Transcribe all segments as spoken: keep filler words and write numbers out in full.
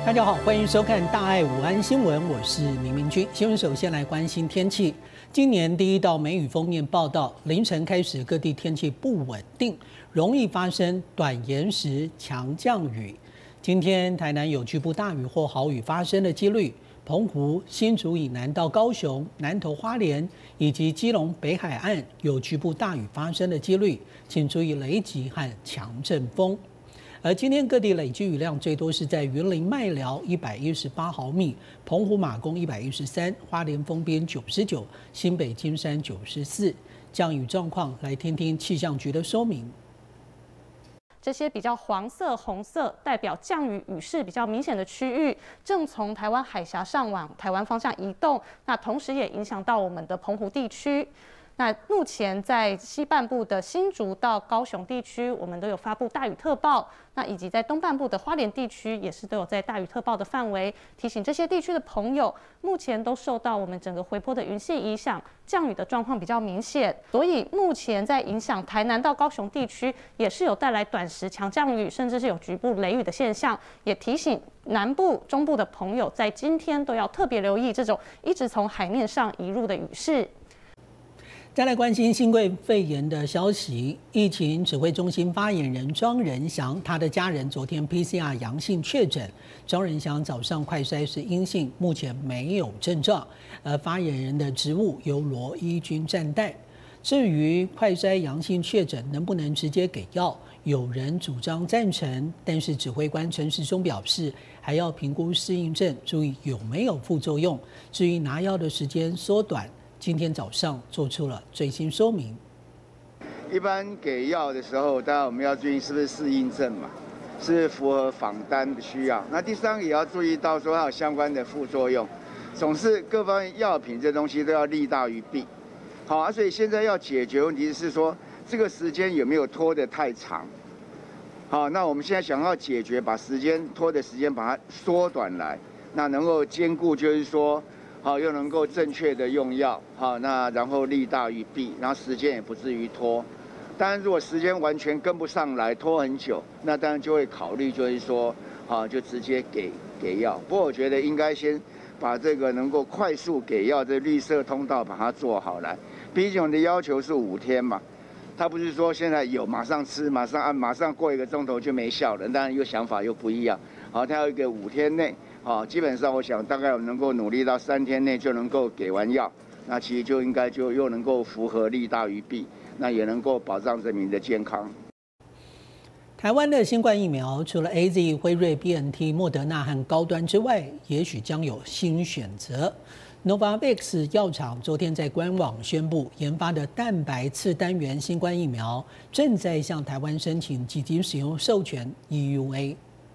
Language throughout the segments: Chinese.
大家好，欢迎收看大爱午安新闻，我是林明君。新闻首先来关心天气。今年第一道梅雨锋面报道，凌晨开始各地天气不稳定，容易发生短延时强降雨。今天台南有局部大雨或豪雨发生的几率，澎湖、新竹以南到高雄、南投、花莲以及基隆北海岸有局部大雨发生的几率，请注意雷击和强阵风。而今天各地累积雨量最多是在云林麦寮一百一十八毫米，澎湖马公一百一十三，花莲丰边九十九，新北金山九十四。降雨状况，来听听气象局的说明。 这些比较黄色、红色代表降雨雨势比较明显的区域，正从台湾海峡上往台湾方向移动，那同时也影响到我们的澎湖地区。那目前在西半部的新竹到高雄地区，我们都有发布大雨特报。那以及在东半部的花莲地区，也是都有在大雨特报的范围。提醒这些地区的朋友，目前都受到我们整个回波的云系影响，降雨的状况比较明显。所以目前在影响台南到高雄地区，也是有带来短时强降雨，甚至是有局部雷雨的现象。也提醒南部、中部的朋友，在今天都要特别留意这种一直从海面上移入的雨势。 再来关心新冠肺炎的消息，疫情指挥中心发言人庄仁祥，他的家人昨天 P C R 阳性确诊，庄仁祥早上快筛是阴性，目前没有症状，而发言人的职务由罗一军暂代。至于快筛阳性确诊能不能直接给药，有人主张赞成，但是指挥官陈时中表示，还要评估适应症，注意有没有副作用。至于拿药的时间缩短，今天早上做出了最新说明。 一般给药的时候，当然我们要注意是不是适应症嘛，是不是符合访单的需要。那第三个也要注意到说它有相关的副作用。总是各方面药品这东西都要利大于弊。好啊，所以现在要解决问题是说这个时间有没有拖得太长。好，那我们现在想要解决，把时间拖的时间把它缩短来，那能够兼顾就是说。好，又能够正确的用药，好，那然后利大于弊，然后时间也不至于拖。当然，如果时间完全跟不上来，拖很久，那当然就会考虑，就是说，好，就直接给给药。不过我觉得应该先把这个能够快速给药的绿色通道把它做好来。毕竟我们的要求是五天嘛，他不是说现在有马上吃，马上按，马上过一个钟头就没效了。当然又想法又不一样，好，他要一个五天内。好，基本上我想大概我能够努力到三天内就能够给完药，那其实就应该就又能够符合利大于弊，那也能够保障人民的健康。 台湾的新冠疫苗除了 A Z、辉瑞、B N T、莫德纳和高端之外，也许将有新选择。Novavax 药厂昨天在官网宣布，研发的蛋白次单元新冠疫苗正在向台湾申请紧急使用授权 E U A。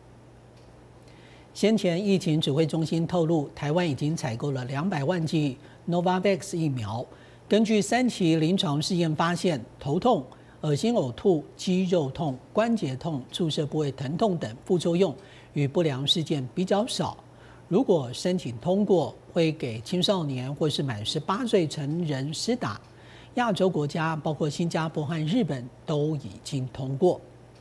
先前疫情指挥中心透露，台湾已经采购了两百万剂 Novavax 疫苗。根据三期临床试验发现，头痛、恶心呕吐、肌肉痛、关节痛、注射部位疼痛等副作用与不良事件比较少。如果申请通过，会给青少年或是满十八岁成人施打。亚洲国家包括新加坡和日本都已经通过。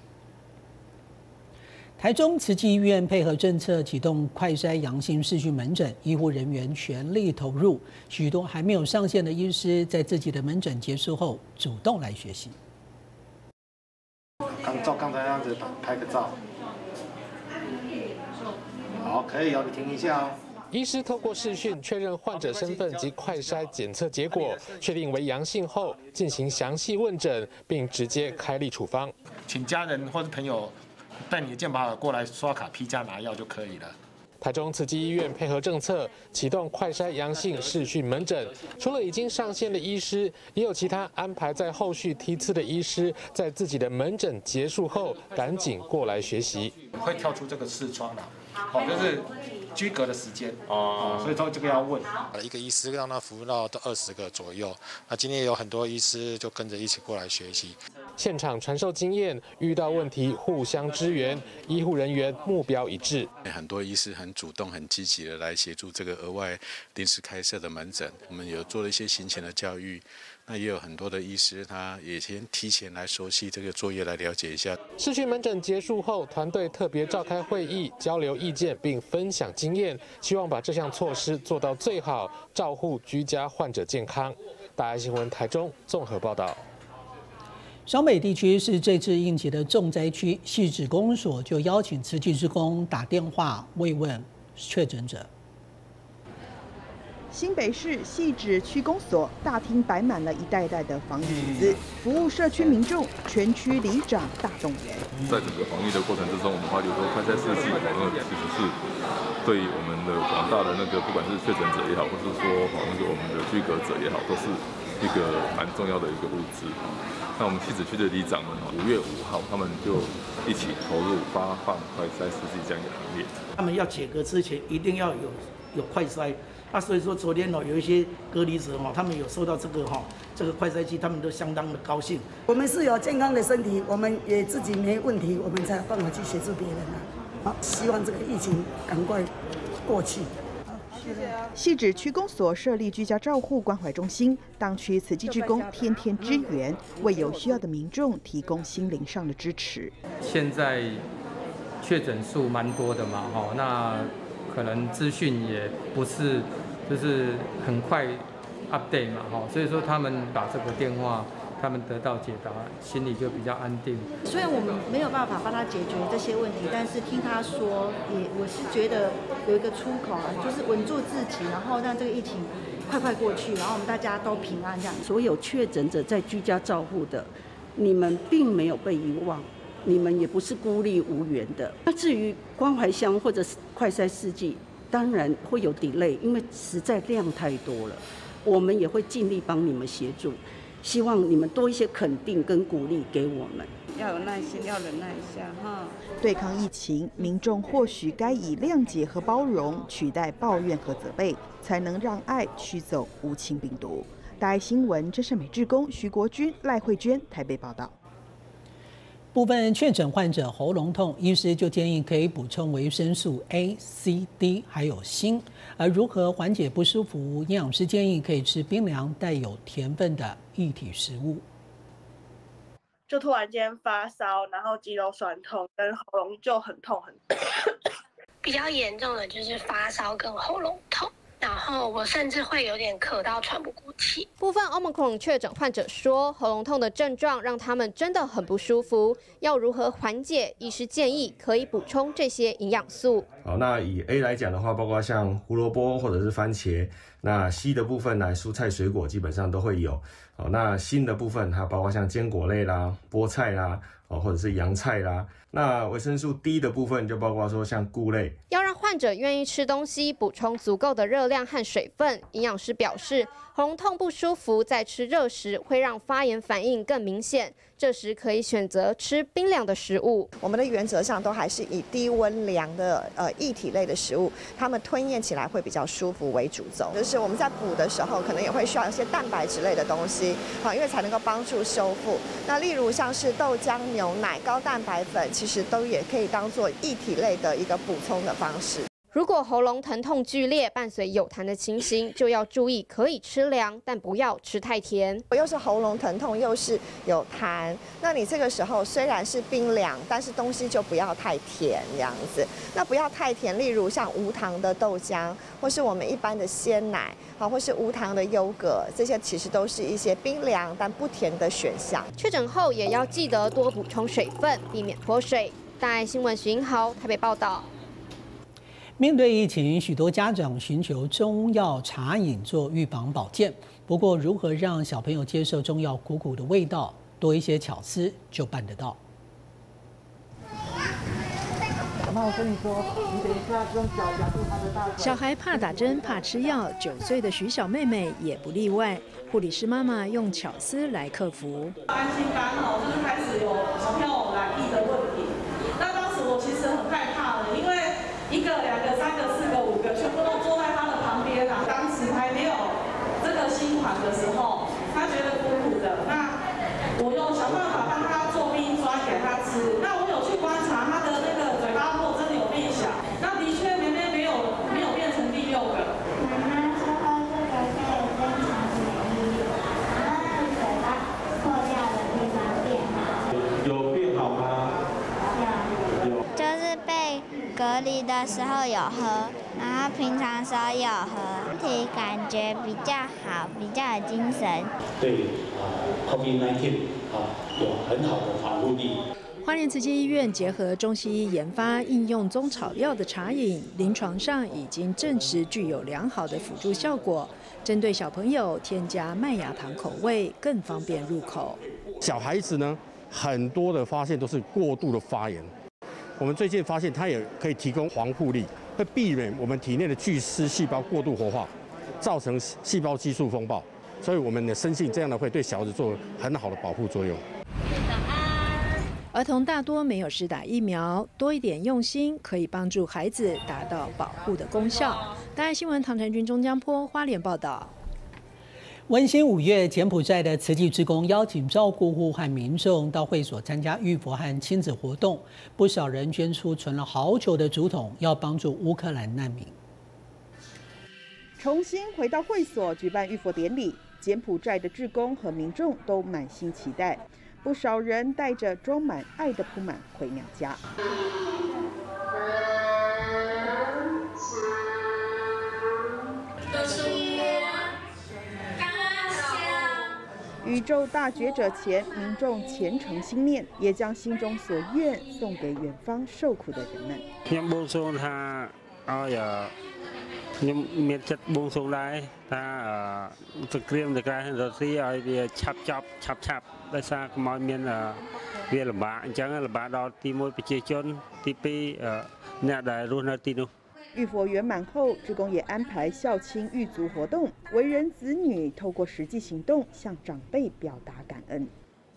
台中慈济医院配合政策启动快筛阳性视讯门诊，医护人员全力投入。许多还没有上线的医师，在自己的门诊结束后，主动来学习。 刚照刚才那样子拍个照，好，可以哦，你停一下哦。 医师透过视讯确认患者身份及快筛检测结果，确定为阳性后，进行详细问诊，并直接开立处方。 请家人或者朋友带你的健保卡过来刷卡批假拿药就可以了。 台中慈济医院配合政策，启动快筛阳性视讯门诊。除了已经上线的医师，也有其他安排在后续梯次的医师，在自己的门诊结束后，赶紧过来学习。 会跳出这个视窗了，好，就是居隔的时间哦，所以说这个要问。 一个医师让他服务到到二十个左右。那今天也有很多医师就跟着一起过来学习。 现场传授经验，遇到问题互相支援，医护人员目标一致。 很多医师很主动、很积极的来协助这个额外临时开设的门诊。我们有做了一些行前的教育， 那也有很多的医师，他也先提前来熟悉这个作业，来了解一下。 视讯门诊结束后，团队特别召开会议，交流意见并分享经验，希望把这项措施做到最好，照护居家患者健康。大爱新闻台中综合报道。 双北地区是这次应急的重灾区，汐止公所就邀请慈济志工打电话慰问确诊者。 新北市汐止区公所大厅摆满了一袋袋的防疫物资，服务社区民众，全区里长大动员。 在整个防疫的过程之中，我们发觉说快筛试剂，呃，其实是对我们的广大的那个不管是确诊者也好，或是说哈那个我们的居隔者也好，都是一个蛮重要的一个物资。那我们汐止区的里长们，五月五号他们就一起投入发放快筛试剂这样一个行列。 他们要解隔之前，一定要有有快筛。那所以说，昨天哦，有一些隔离者哈，他们有收到这个哈这个快筛剂，他们都相当的高兴。 我们是有健康的身体，我们也自己没问题，我们才有办法去协助别人啊。好，希望这个疫情赶快过去。 汐止区公所设立居家照护关怀中心，当区慈济志工天天支援，为有需要的民众提供心灵上的支持。 现在确诊数蛮多的嘛，哈，那可能资讯也不是就是很快 update 嘛，哈，所以说他们打这个电话，他们得到解答，心里就比较安定。 虽然我们没有办法帮他解决这些问题，但是听他说，也我是觉得有一个出口啊，就是稳住自己，然后让这个疫情快快过去，然后我们大家都平安这样。 所有确诊者在居家照护的，你们并没有被遗忘，你们也不是孤立无援的。那至于关怀箱或者是快筛试剂，当然会有 delay， 因为实在量太多了，我们也会尽力帮你们协助。希望你们多一些肯定跟鼓励给我们， 要有耐心，要忍耐一下哈。 对抗疫情，民众或许该以谅解和包容取代抱怨和责备，才能让爱驱走无情病毒。大爱新闻真善美志工徐国军、赖慧娟台北报道。 部分确诊患者喉咙痛，医师就建议可以补充维生素 A、C、D 还有锌。而如何缓解不舒服，营养师建议可以吃冰凉带有甜分的液体食物。 就突然间发烧，然后肌肉酸痛，跟喉咙就很痛很痛。 比较严重的就是发烧跟喉咙痛。然后我甚至会有点咳到喘不过气。 部分 Omicron 确诊患者说，喉咙痛的症状让他们真的很不舒服。要如何缓解？医师建议可以补充这些营养素。 好，那以 A 来讲的话，包括像胡萝卜或者是番茄。那 C 的部分呢，蔬菜水果基本上都会有。好，那锌的部分它包括像坚果类啦、菠菜啦，哦或者是洋菜啦。那维生素 D 的部分就包括说像菇类。 要让患者愿意吃东西，补充足够的热量和水分。营养师表示，喉咙痛不舒服，在吃热食会让发炎反应更明显，这时可以选择吃冰凉的食物。 我们的原则上都还是以低温凉的呃液体类的食物，它们吞咽起来会比较舒服为主轴。就是我们在补的时候，可能也会需要一些蛋白质类的东西，好，因为才能够帮助修复。那例如像是豆浆、牛奶、高蛋白粉，其实都也可以当做液体类的一个补充的方式。 如果喉咙疼痛剧烈，伴随有痰的情形，就要注意可以吃凉，但不要吃太甜。 又是喉咙疼痛，又是有痰，那你这个时候虽然是冰凉，但是东西就不要太甜这样子。那不要太甜，例如像无糖的豆浆，或是我们一般的鲜奶，好，或是无糖的优格，这些其实都是一些冰凉但不甜的选项。 确诊后也要记得多补充水分，避免脱水。大爱新闻徐英豪台北报道。 面对疫情，许多家长寻求中药茶饮做预防保健。不过，如何让小朋友接受中药苦苦的味道，多一些巧思就办得到。 妈，我跟你说，你等一下用脚夹住他的大腿。小孩怕打针，怕吃药，九岁的徐小妹妹也不例外。护理师妈妈用巧思来克服。 安心班哦，就是开始有小朋友来意的问题。那当时我其实很害怕的，因为一个、两个、三个、四个、五个，全部都坐在他的旁边啊。当时还没有这个新款的时候，他觉得苦苦的。那我用想办法帮他做冰砖给他吃。那我有去观察他的那个嘴巴破真的有变小，那的确绵绵没有没有变成第六个。妈妈说这个可以增强免疫力。 隔离的时候有喝，然后平常时候也有喝，身体感觉比较好，比较有精神。 对啊 ，COVID 十九 啊有很好的防护力。 花莲慈济医院结合中西医研发应用中草药的茶饮，临床上已经证实具有良好的辅助效果。针对小朋友添加麦芽糖口味，更方便入口。 小孩子呢，很多的发现都是过度的发炎。我们最近发现，它也可以提供防护力，会避免我们体内的巨噬细胞过度活化，造成细胞激素风暴。所以我们也深信这样的会对小孩子做很好的保护作用。 儿童大多没有施打疫苗，多一点用心可以帮助孩子达到保护的功效。大爱新闻唐晨君、钟江坡花莲报道。 温馨五月，柬埔寨的慈济志工邀请照顾户和民众到会所参加浴佛和亲子活动，不少人捐出存了好久的竹筒，要帮助乌克兰难民。 重新回到会所举办浴佛典礼，柬埔寨的志工和民众都满心期待，不少人带着装满爱的铺满回娘家。宇宙大觉者前，民众虔诚心念，也将心中所愿送给远方受苦的人们。 ខ្ញុំបួងសួងថាឲ្យខ្ញុំមានចិត្តបួងសួងដែរថាសង្គ្រាមនៅក្រៅរុស្ស៊ីឲ្យវាឆាប់ចប់ឆាប់ឆាប់ដោយសារកុំឲ្យមានវាលំបាកអញ្ចឹងលំបាកដល់ទីមួយប្រជាជនទីពីរអ្នកដែលរស់នៅទីនោះ浴佛圆满后，志工也安排孝亲狱卒活动，为人子女透过实际行动向长辈表达感恩。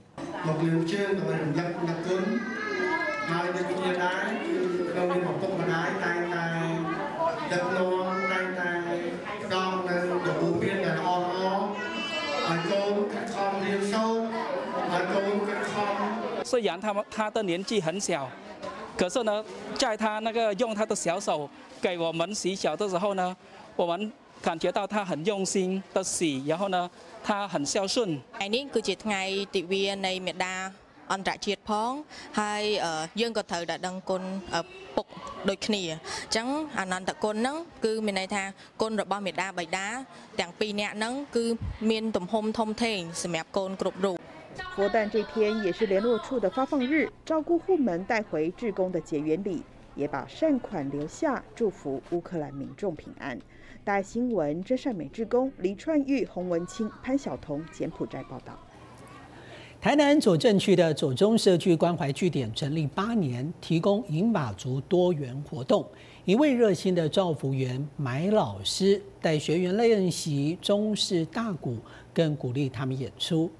虽然他们他的年纪很小，可是呢，在他那个用他的小手 给我们洗脚的时候呢，我们感觉到他很用心的洗，然后呢，他很孝顺。 ថ្ងៃនេះគឺជាថ្ងៃទិវានៃមេដាអន្តរជាតិផងហើយយើងក៏ត្រូវតែដឹងគុណពុកដូចគ្នាអញ្ចឹងអនន្តគុណហ្នឹងគឺមានន័យថាគុណរបស់មេដាបិតាទាំងពីរនាក់ហ្នឹងគឺមានទំហំធំធេងសម្រាប់កូនគ្រប់រូប佛诞这天也是联络处的发放日，照顾户们带回志工的结缘礼，也把善款留下，祝福乌克兰民众平安。大爱新闻真善美志工黎串玉、洪文清、潘晓彤柬埔寨报道。 台南左镇区的左中社区关怀据点成立八年，提供银马族多元活动。一位热心的照服员买老师带学员练习中式大鼓，更鼓励他们演出。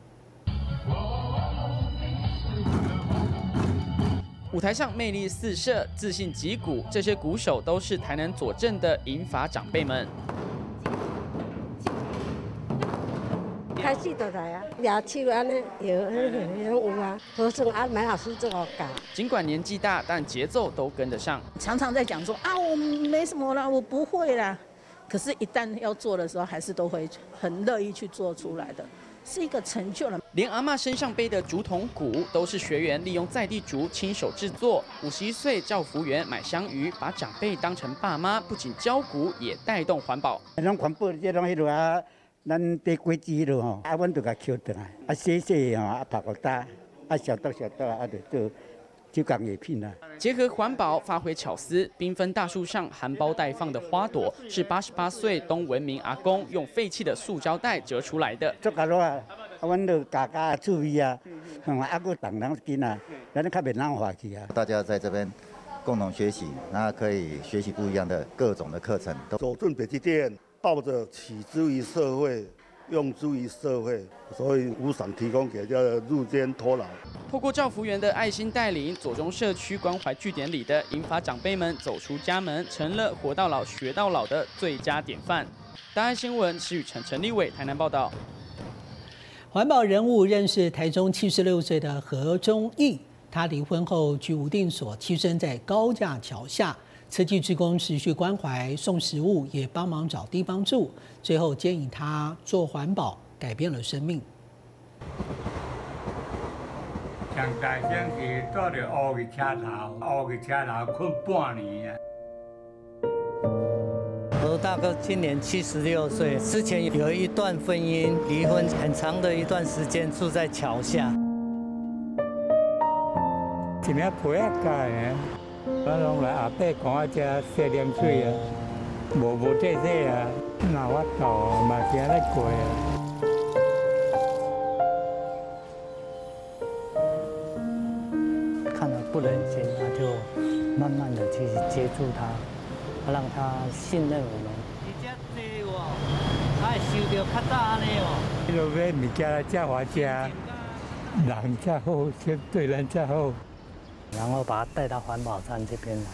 舞台上魅力四射，自信击鼓，这些鼓手都是台南左镇的银发长辈们。 开始就来啊，牙齿安尼有有啊，和尚啊，买老师这个搞。 尽管年纪大，但节奏都跟得上。 常常在讲说啊，我没什么啦，我不会啦。可是，一旦要做的时候，还是都会很乐意去做出来的。 是一个成就了。 连阿嬷身上背的竹筒鼓，都是学员利用在地竹亲手制作。五十一岁赵福元买香鱼，把长辈当成爸妈，不仅教鼓，也带动环保。 咱环保这种迄落啊，咱地规矩咯吼，啊，阮就甲捡倒来，啊，洗洗吼，啊，拍个打，啊，小刀小刀啊，就做手工艺品啦。 结合环保，发挥巧思，缤纷大树上含苞待放的花朵，是八十八岁东文明阿公用废弃的塑胶袋折出来的。 做甲落啊，啊，阮就家家注意啊，啊，个当人紧啊，咱较袂浪费去啊。 大家在这边共同学习，那可以学习不一样的各种的课程。 左镇北极店抱着起之于社会。 用之于社会，所以无偿提供给这入监托老。 透过赵福元的爱心带领，左中社区关怀据点里的银发长辈们走出家门，成了活到老学到老的最佳典范。大爱新闻施雨辰、陈立伟台南报道。 环保人物认识台中七十六岁的何忠义，他离婚后居无定所，栖身在高架桥下。 慈济志工持续关怀，送食物，也帮忙找地方住。最后建议他做环保，改变了生命。 上大声是住着乌的车头，乌的车头困半年啊。 我大哥今年七十六岁，之前有一段婚姻离婚，很长的一段时间住在桥下。 一领皮仔盖啊，我拢来后壁讲我遮洗啉水啊，无无洗洗啊，哪我到嘛是安尼过啊。 看了不忍心，他就慢慢的去接住他。让他信任我们。你这对哦，他收到较早安尼哦。 你落买物件来才好食，人才好，先对人才好。 然后把他带到环保站这边来。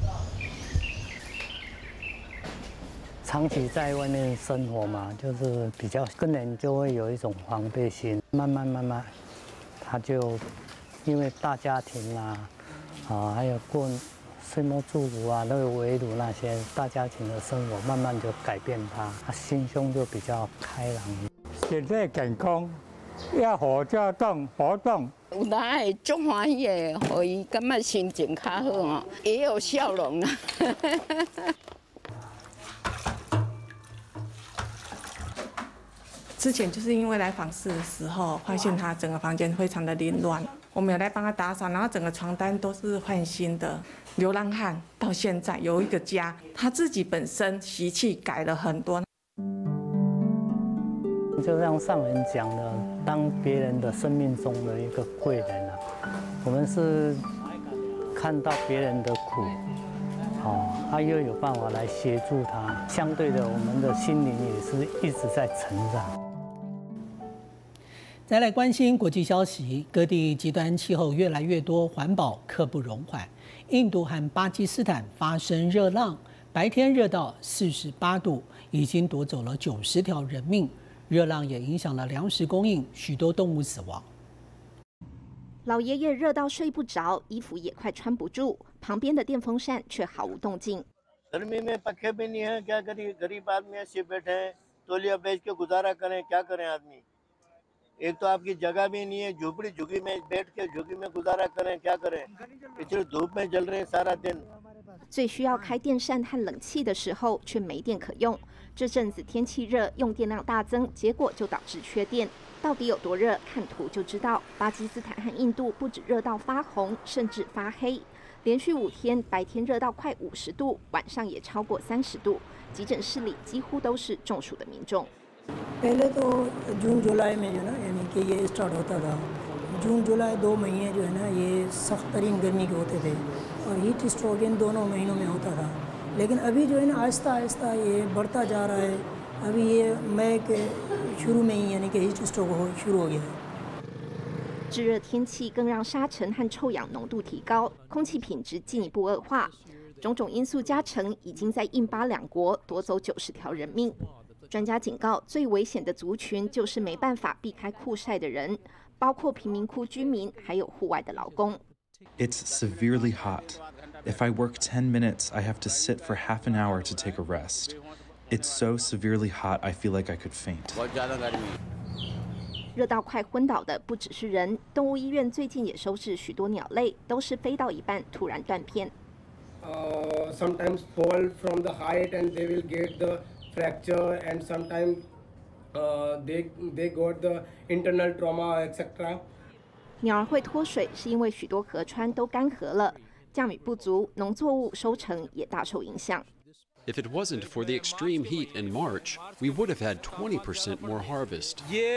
长期在外面生活嘛，就是比较跟人就会有一种防备心。慢慢慢慢，他就因为大家庭啦，啊，还有过。岁末祝福啊，那个围炉那些大家庭的生活，慢慢就改变他，他心胸就比较开朗。 现在健康，要活就动活动。 有哪会足欢喜的，互伊感觉心情较好哦，也有笑容啊。 之前就是因为来访视的时候，发现他整个房间非常的凌乱，我们有来帮他打扫，然后整个床单都是换新的。流浪汉到现在有一个家，他自己本身习气改了很多。 就像上人讲的，当别人的生命中的一个贵人啊，我们是看到别人的苦，哦，他又有办法来协助他，相对的，我们的心灵也是一直在成长。 再来关心国际消息，各地极端气候越来越多，环保刻不容缓。印度和巴基斯坦发生热浪，白天热到四十八度，已经夺走了九十条人命。热浪也影响了粮食供应，许多动物死亡。 老爷爷热到睡不着，衣服也快穿不住，旁边的电风扇却毫无动静。 गर्मी में पक्के भी नहीं है, क्या करें? गरीब आदमी ऐसे बैठे हैं, तौलिया बेच के गुजारा करें, क्या करें आदमी? एक तो आपकी जगह भी नहीं है, झोपड़ी झुग्गी में बैठ के झुग्गी में गुजारा करें, क्या करें? इतने धूप में जल रहे हैं सारा दिन。 最需要开电扇和冷气的时候，却没电可用。这阵子天气热，用电量大增，结果就导致缺电。到底有多热？看图就知道。巴基斯坦和印度不止热到发红，甚至发黑。连续五天，白天热到快五十度，晚上也超过三十度。急诊室里几乎都是中暑的民众。 पहले तो जून जुलाई में जो ना यानी कि ये स्टार्ट होता था। जून जुलाई दो महीने जो है ना ये सख्त तरीन गर्मी के होते थे और हीट स्ट्रोक इन दोनों महीनों में होता था। लेकिन अभी जो है ना आहिस्ता आहिस्ता ये बढ़ता जा रहा है। अभी ये मई के शुरू में ही यानी कि हीट स्ट्रोक हो शुरू हो गया है。 炙热天气更让沙尘和臭氧浓度提高，空气品质进一步恶化。种种因素加成，已经在印巴两国夺走九十条人命。专家警告，最危险的族群就是没办法避开酷晒的人，包括贫民窟居民，还有户外的劳工。 It's severely hot. If I work ten minutes, I have to sit for half an hour to take a rest. It's so severely hot, I feel like I could faint. 热到快昏倒的不只是人，动物医院最近也收治许多鸟类，都是飞到一半突然断片。 Uh, sometimes fall from the height and they will get the fracture, and sometimes uh, they they got the internal trauma, et cetera. 鸟儿会脱水，是因为许多河川都干涸了，降雨不足，农作物收成也大受影响。 If it wasn't for the extreme heat in March, we would have had twenty percent more harvest.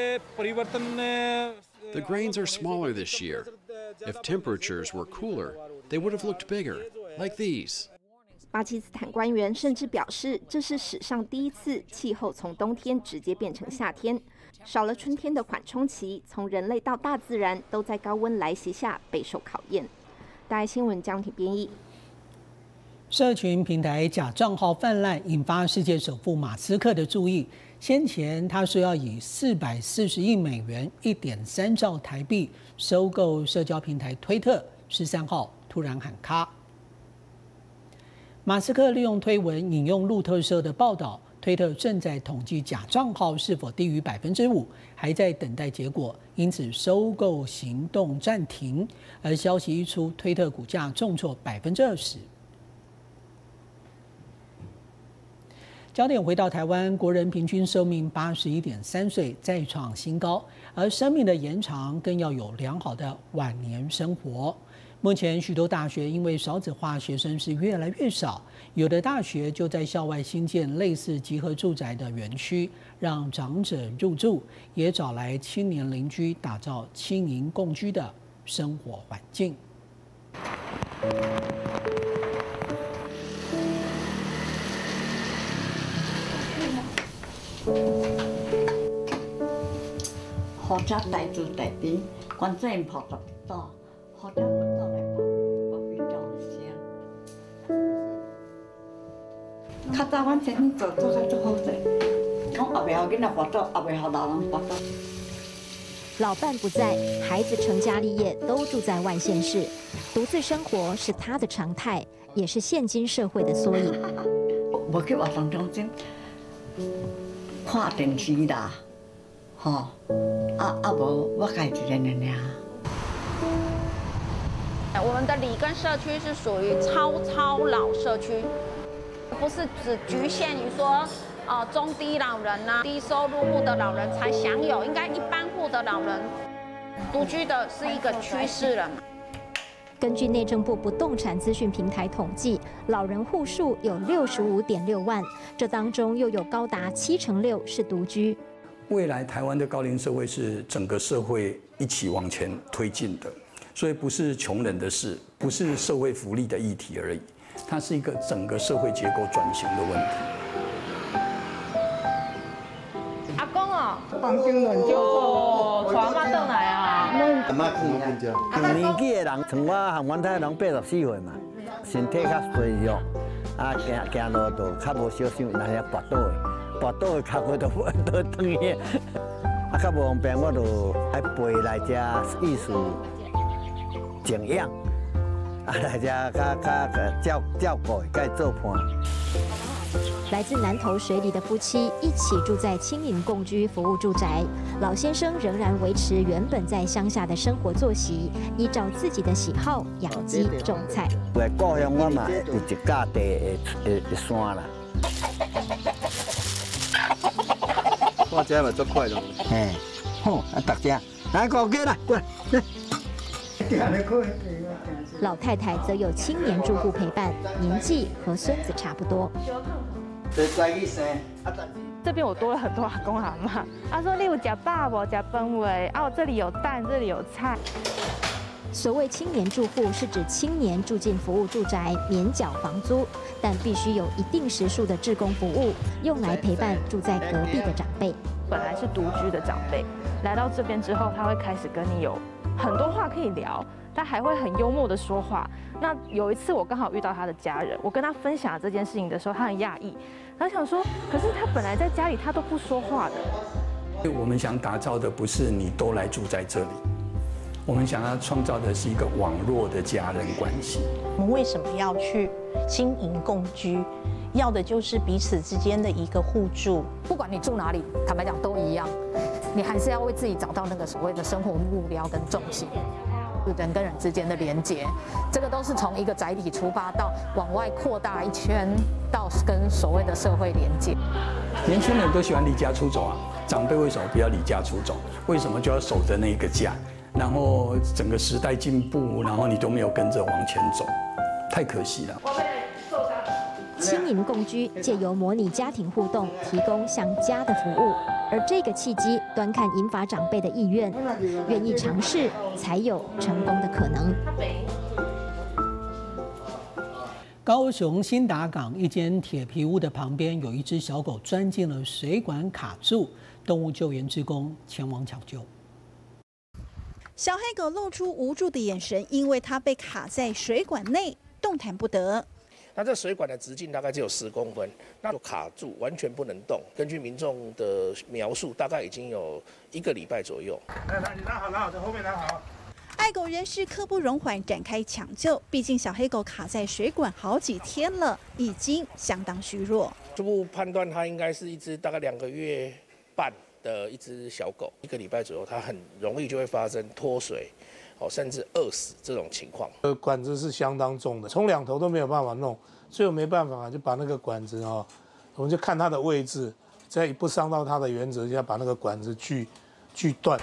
The grains are smaller this year. If temperatures were cooler, they would have looked bigger, like these. 巴基斯坦官员甚至表示，这是史上第一次气候从冬天直接变成夏天，少了春天的缓冲期，从人类到大自然都在高温来袭下备受考验。大爱新闻江婷编译。 社群平台假账号泛滥，引发世界首富马斯克的注意。先前他说要以四百四十亿美元（一点三兆台币）收购社交平台推特，十三号突然喊卡。马斯克利用推文引用路透社的报道， 推特正在统计假账号是否低于百分之五，还在等待结果，因此收购行动暂停。而消息一出，推特股价重挫百分之二十。焦点回到台湾，国人平均寿命八十一点三岁，再创新高。而生命的延长更要有良好的晚年生活。目前许多大学因为少子化，学生是越来越少，有的大学就在校外新建类似集合住宅的园区，让长者入住，也找来青年邻居，打造青银共居的生活环境。 豪宅大住大啲，關鍵泡得多，豪宅不多嚟泡，我比較香。較早阮前年做做得足好勢，講後邊後囡仔發到，後邊後老人發到。 老伴不在，孩子成家立業都住在外縣市，獨自生活是他的常態，也是現今社會的縮影。 無去活動中心看電視啦，吼。啊啊无，我家一个人尔。 我们的里根社区是属于超超老社区，不是只局限于说，呃，中低老人呐、低收入户的老人才享有，应该一般户的老人独居的是一个趋势了。 根据内政部不动产资讯平台统计，老人户数有六十五点六万，这当中又有高达七成六是独居。 未来台湾的高龄社会是整个社会一起往前推进的，所以不是穷人的事，不是社会福利的议题而已，它是一个整个社会结构转型的问题。 阿公哦，房间乱叫哦，带阿妈倒来啊。 阿妈去哪边？上年纪的人，像我和阮太拢八十四岁嘛，身体较衰弱，啊行行路就较无小心，那些跋倒的。跋倒的脚骨都都断去，啊，较无方便，我就爱陪来遮艺术静养，啊，来遮较较照照顾，甲伊做伴。 来自南投水里的夫妻一起住在青银共居服务住宅，老先生仍然维持原本在乡下的生活作息，依照自己的喜好养鸡种菜。 为故乡我嘛有一架地的的山啦。我这嘛足快咯。嘿，好，啊，大家来过来啦，过来。 老太太则有青年住户陪伴，年纪和孙子差不多。 这边我多了很多阿公阿嬷，他说你有吃饱无？吃饭未？啊，我这里有蛋，这里有菜。 所谓青年住户，是指青年住进服务住宅，免缴房租，但必须有一定时数的志工服务，用来陪伴住在隔壁的长辈。 本来是独居的长辈，来到这边之后，他会开始跟你有很多话可以聊，他还会很幽默的说话。那有一次我刚好遇到他的家人，我跟他分享这件事情的时候，他很讶异，他想说，可是他本来在家里他都不说话的。 我们想打造的不是你都来住在这里。我们想要创造的是一个网络的家人关系。 我们为什么要去经营共居？要的就是彼此之间的一个互助。 不管你住哪里，坦白讲都一样，你还是要为自己找到那个所谓的生活目标跟重心。人跟人之间的连结，这个都是从一个载体出发，到往外扩大一圈，到跟所谓的社会连结。 年轻人都喜欢离家出走啊，长辈为什么不要离家出走？为什么就要守着那个家？然后整个时代进步，然后你都没有跟着往前走，太可惜了。 青银共居借由模拟家庭互动，提供像家的服务，而这个契机端看银发长辈的意愿，愿意尝试，才有成功的可能。 高雄新达港一间铁皮屋的旁边，有一只小狗钻进了水管卡住，动物救援志工前往抢救。 小黑狗露出无助的眼神，因为它被卡在水管内，动弹不得。 那这水管的直径大概只有十公分，那就卡住，完全不能动。根据民众的描述，大概已经有一个礼拜左右。 来来，你拿好，拿好，在后面拿好。 爱狗人士刻不容缓展开抢救，毕竟小黑狗卡在水管好几天了，已经相当虚弱。 初步判断它应该是一只大概两个月半的一只小狗，一个礼拜左右，它很容易就会发生脱水，哦，甚至饿死这种情况。 呃，管子是相当重的，从两头都没有办法弄，最后没办法就把那个管子哦，我们就看它的位置，在不伤到它的原则下，把那个管子锯锯断。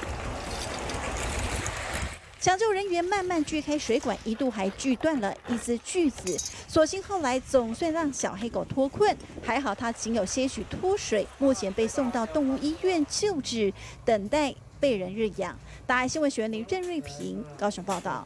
抢救人员慢慢锯开水管，一度还锯断了一只锯子，所幸后来总算让小黑狗脱困，还好它仅有些许脱水，目前被送到动物医院救治，等待备人日养。大爱新闻学员林郑瑞平高雄报道。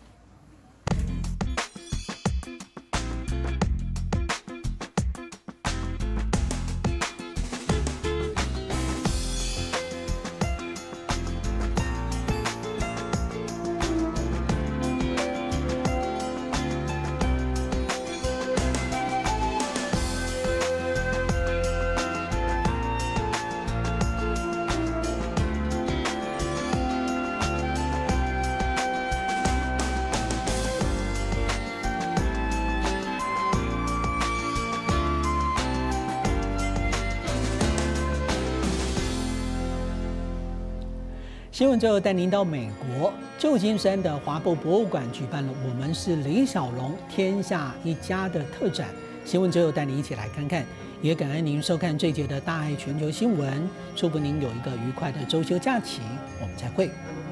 新闻最后带您到美国旧金山的华埠博物馆举办了“我们是李小龙，天下一家”的特展。新闻最后带您一起来看看，也感恩您收看这节的大爱全球新闻，祝福您有一个愉快的周休假期，我们再会。